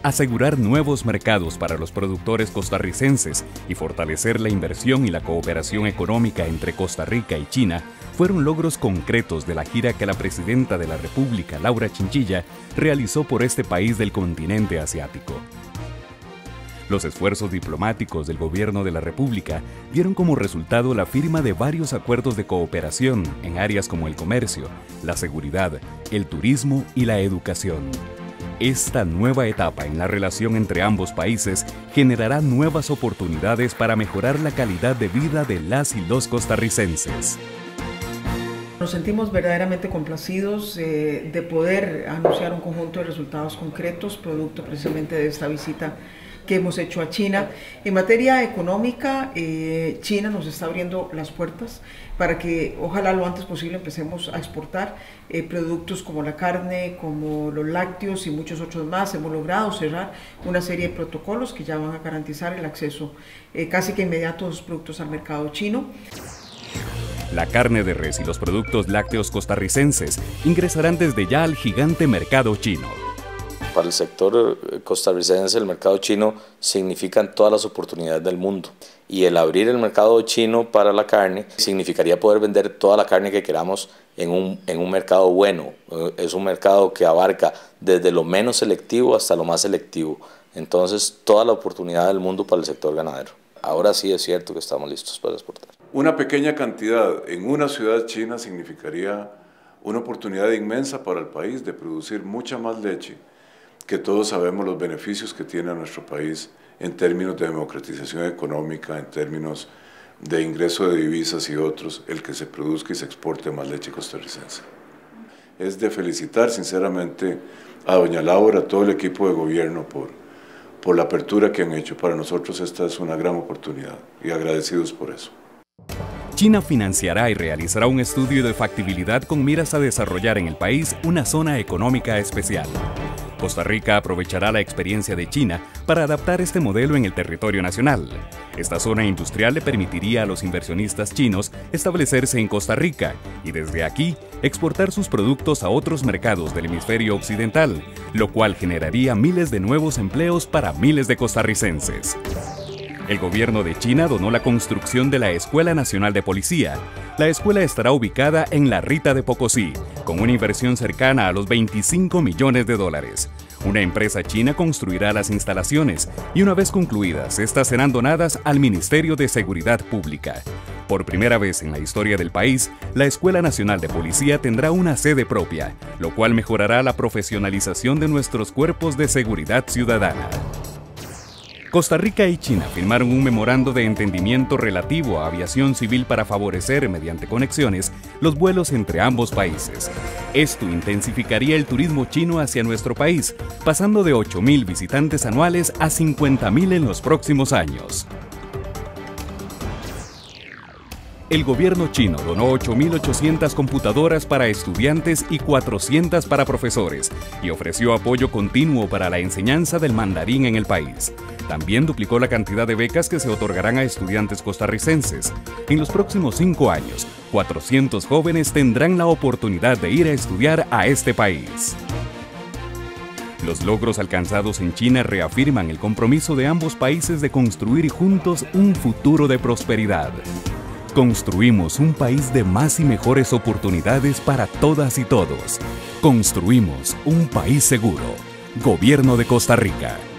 Asegurar nuevos mercados para los productores costarricenses y fortalecer la inversión y la cooperación económica entre Costa Rica y China fueron logros concretos de la gira que la presidenta de la República, Laura Chinchilla, realizó por este país del continente asiático. Los esfuerzos diplomáticos del gobierno de la República dieron como resultado la firma de varios acuerdos de cooperación en áreas como el comercio, la seguridad, el turismo y la educación. Esta nueva etapa en la relación entre ambos países generará nuevas oportunidades para mejorar la calidad de vida de las y los costarricenses. Nos sentimos verdaderamente complacidos de poder anunciar un conjunto de resultados concretos, producto precisamente de esta visita que hemos hecho a China. En materia económica, China nos está abriendo las puertas para que ojalá lo antes posible empecemos a exportar productos como la carne, como los lácteos y muchos otros más. Hemos logrado cerrar una serie de protocolos que ya van a garantizar el acceso casi que inmediato de los productos al mercado chino. La carne de res y los productos lácteos costarricenses ingresarán desde ya al gigante mercado chino. Para el sector costarricense, el mercado chino significan todas las oportunidades del mundo. Y el abrir el mercado chino para la carne significaría poder vender toda la carne que queramos en un mercado bueno. Es un mercado que abarca desde lo menos selectivo hasta lo más selectivo. Entonces, toda la oportunidad del mundo para el sector ganadero. Ahora sí es cierto que estamos listos para exportar. Una pequeña cantidad en una ciudad china significaría una oportunidad inmensa para el país de producir mucha más leche, que todos sabemos los beneficios que tiene a nuestro país en términos de democratización económica, en términos de ingreso de divisas y otros, el que se produzca y se exporte más leche costarricense. Es de felicitar sinceramente a doña Laura, a todo el equipo de gobierno por la apertura que han hecho. Para nosotros esta es una gran oportunidad y agradecidos por eso. China financiará y realizará un estudio de factibilidad con miras a desarrollar en el país una zona económica especial. Costa Rica aprovechará la experiencia de China para adaptar este modelo en el territorio nacional. Esta zona industrial le permitiría a los inversionistas chinos establecerse en Costa Rica y desde aquí exportar sus productos a otros mercados del hemisferio occidental, lo cual generaría miles de nuevos empleos para miles de costarricenses. El gobierno de China donó la construcción de la Escuela Nacional de Policía. La escuela estará ubicada en La Rita de Pocosí, con una inversión cercana a los $25 millones. Una empresa china construirá las instalaciones y una vez concluidas, estas serán donadas al Ministerio de Seguridad Pública. Por primera vez en la historia del país, la Escuela Nacional de Policía tendrá una sede propia, lo cual mejorará la profesionalización de nuestros cuerpos de seguridad ciudadana. Costa Rica y China firmaron un memorando de entendimiento relativo a aviación civil para favorecer, mediante conexiones, los vuelos entre ambos países. Esto intensificaría el turismo chino hacia nuestro país, pasando de 8.000 visitantes anuales a 50.000 en los próximos años. El gobierno chino donó 8.800 computadoras para estudiantes y 400 para profesores y ofreció apoyo continuo para la enseñanza del mandarín en el país. También duplicó la cantidad de becas que se otorgarán a estudiantes costarricenses. En los próximos 5 años, 400 jóvenes tendrán la oportunidad de ir a estudiar a este país. Los logros alcanzados en China reafirman el compromiso de ambos países de construir juntos un futuro de prosperidad. Construimos un país de más y mejores oportunidades para todas y todos. Construimos un país seguro. Gobierno de Costa Rica.